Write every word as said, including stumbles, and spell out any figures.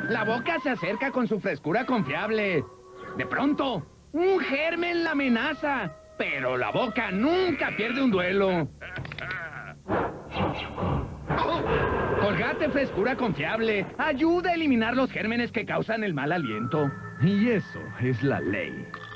La boca se acerca con su frescura confiable. De pronto, un germen la amenaza. Pero la boca nunca pierde un duelo. Colgate frescura confiable. Ayuda a eliminar los gérmenes que causan el mal aliento. Y eso es la ley.